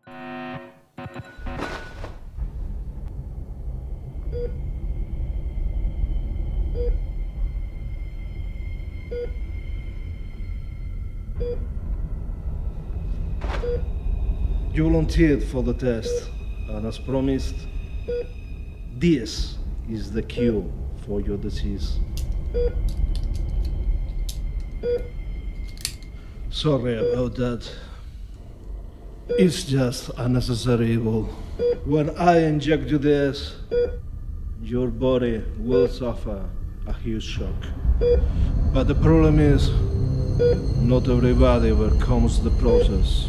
You volunteered for the test, and as promised, this is the cure for your disease. Sorry about that. It's just unnecessary evil. When I inject you this, your body will suffer a huge shock. But the problem is, not everybody overcomes the process.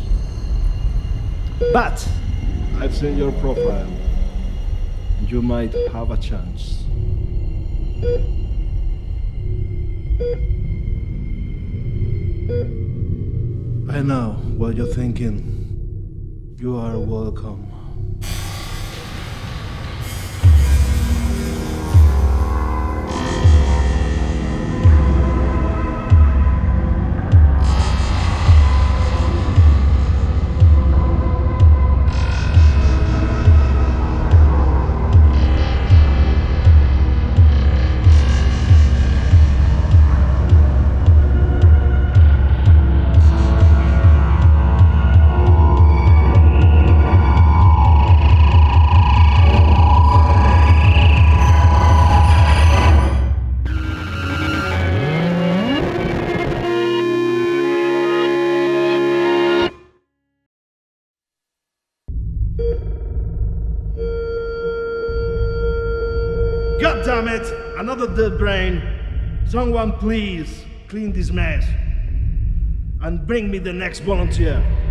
But I've seen your profile. You might have a chance. I know what you're thinking. You are welcome. God damn it! Another dead brain. Someone please clean this mess and bring me the next volunteer.